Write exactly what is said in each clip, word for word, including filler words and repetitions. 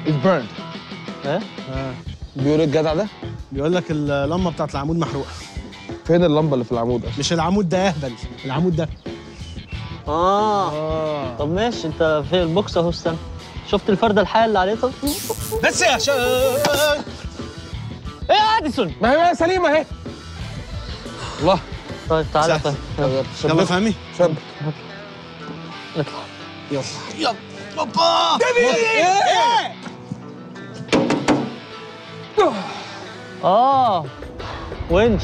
It's burned. ايه؟ اه بيقول الجدع ده؟ بيقول لك اللمبه بتاعت العمود محروقه. فين اللمبه اللي في العمود اصلا؟ مش العمود ده يهبل، العمود ده. اه اه طب ماشي، انت في البوكس اهو. استنى، شفت الفرده الحيه اللي عليه؟ طب بس يا شا ايه يا اديسون؟ ما هي سليمه اهي. الله. طيب تعالى. طيب يلا يلا فهمي شب. نطلع. يلا يلا بابا ايه؟ اه ونش.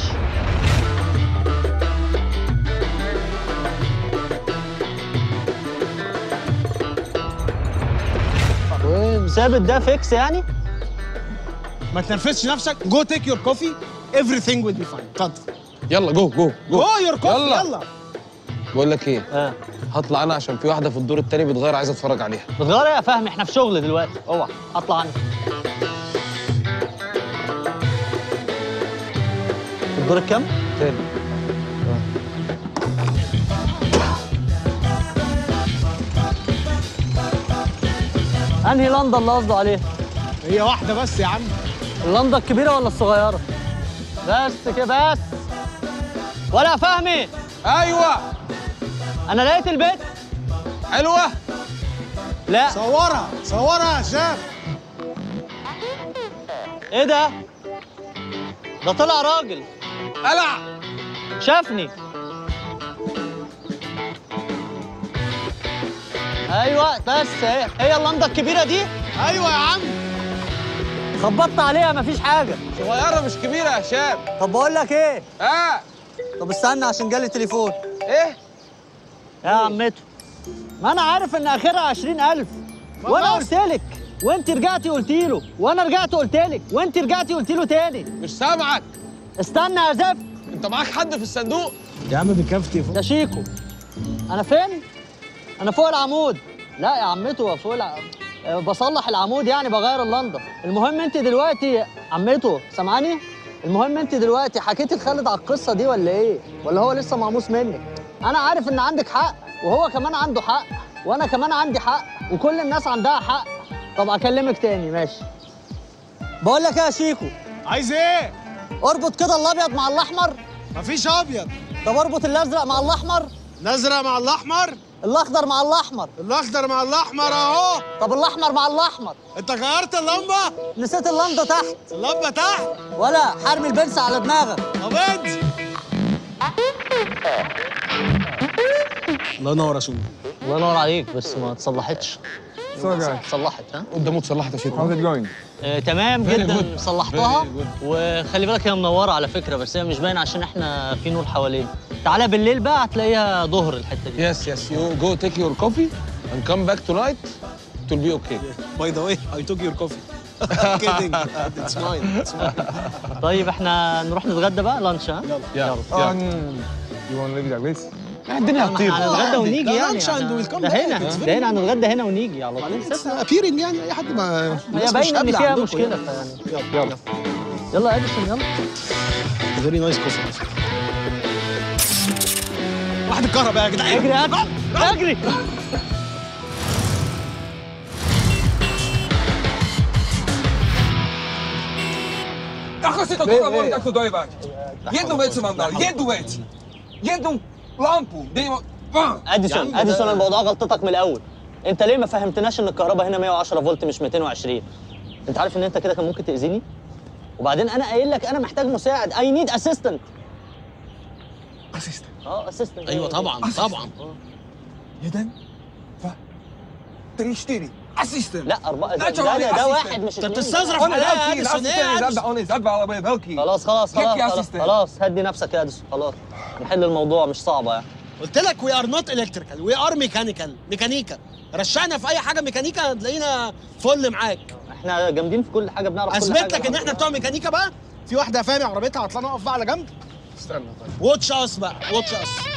ثابت ده فيكس يعني؟ ما تنرفزش نفسك. جو تيك يور كوفي everything will be fine. اتفضل. يلا جو جو جو. جو يور كوفي يلا. يلا. بقول لك ايه؟ اه هطلع انا عشان في واحده في الدور التاني بتغير عايزه اتفرج عليها. بتغير ايه يا فهمي؟ احنا في شغل دلوقتي. اوعى اطلع انا. الدور الكام؟ تاني. انهي لندا اللي قصده عليها؟ هي واحده بس يا عم. اللندا الكبيره ولا الصغيره؟ بس كده بس. ولا يا فهمي، ايوه انا لقيت البيت. حلوه. لا. صورها صورها يا شاب. ايه ده؟ ده طلع راجل. قلع. شافني. ايوه بس هي هي اللندا الكبيره دي. ايوه يا عم. خبطت عليها مفيش حاجه. صغيره مش كبيره يا شاب. طب بقول لك ايه؟ اه. طب استنى عشان جالي تليفون. ايه؟ يا عمته، ما انا عارف ان اخرها عشرين ألف، وانا قلت لك وانت رجعتي قلت له، وانا رجعت قلت لك وانت رجعتي قلت له تاني. مش سامعك. استنى يا زفت. انت معاك حد في الصندوق؟ يا عم بكافتي فوق. ده شيكو. انا فين؟ انا فوق العمود. لا يا عمته فوق الع... بصلح العمود يعني، بغير اللندا. المهم انت دلوقتي عمته سامعاني؟ المهم انت دلوقتي حكيتي لخالد على القصه دي ولا ايه؟ ولا هو لسه مقموص منك؟ انا عارف ان عندك حق، وهو كمان عنده حق، وانا كمان عندي حق، وكل الناس عندها حق. طب اكلمك تاني ماشي. بقول لك ايه يا شيكو؟ عايز ايه؟ اربط كده الابيض مع الاحمر. مفيش ابيض. طب اربط الازرق مع الاحمر. الازرق مع الاحمر. الاخضر مع الاحمر. الاخضر مع الاحمر اهو. طب الاحمر مع الاحمر. انت غيرت اللمبه؟ نسيت اللندا تحت. اللمبه تحت. ولا حرمي البنس على دماغك. طب انزل. الله ينور يا شو. الله ينور عليك، بس ما اتصلحتش. So guys. صلحت ها؟ قدامه اتصلحت يا شيخ. How's it going? آه، تمام Very جدا. good. صلحتها. Very good. وخلي بالك هي منوره على فكره، بس هي مش باين عشان احنا في نور حوالينا. تعالى بالليل بقى هتلاقيها ظهر الحته دي. Yes yes you go take your coffee and come back tonight. It will be okay. باي ذا واي I took your coffee. kidding. It's mine. It's mine. طيب احنا نروح نتغدى بقى لانش ها؟ يلا. Yeah. Oh, yeah. mm, you want to leave it like this? الدنيا هتطير. هنتغدى ونيجي لا، يعني. lunch and we'll come ده back. هنا It's very ده هنا هنتغدى هنا ونيجي على طول. It's appearing يعني اي حد ما هي باينه ان فيها مشكله يعني. يلا يلا يا اديسون يلا. فيري نايس كوفي. واحد الكهرباء يا جدعان. اجري يا اديسون اجري. Kako si to koga mora tako dojebać? Jedną već su vam dali, jednu već! Jednu lampu, da imamo... اديسون اديسون الموضوع غلطتك من الاول. انت ليه ما فهمتناش ان الكهرباء هنا مية وعشرة فولت مش مئتين وعشرين؟ انت عارف ان انت كده كان ممكن تاذيني؟ وبعدين انا قايل لك انا محتاج مساعد. اي نيد اسيستنت. اسيستنت. اه اسيستنت. ايوه طبعا طبعا. Jedan, dva, tri, četiri. Asistent! لا أربعة. لا، ده, شغال ده, ده assistant. واحد مش انت اتنين. بتستظرف On je عليا يا veliki, اديسون. ايه asistent يا je اديسون؟ zadba, on je zadba, ali je veliki. خلاص خلاص Jaki خلاص خلاص, assistant? خلاص هدي نفسك يا اديسون. خلاص نحل الموضوع مش صعبه يعني. قلت لك وي ار نوت الكتريكال، وي ار ميكانيكال. ميكانيكا. رشقنا في اي حاجه ميكانيكا هتلاقينا فل معاك. احنا جامدين في كل حاجه، بنعرف كل حاجه. اثبت لك ان احنا بتوع ميكانيكا بقى. في واحده فاهمه عربيتها عطلانه، اقف بقى على جنب. استنى طيب. واتش اس بقى، واتش اس.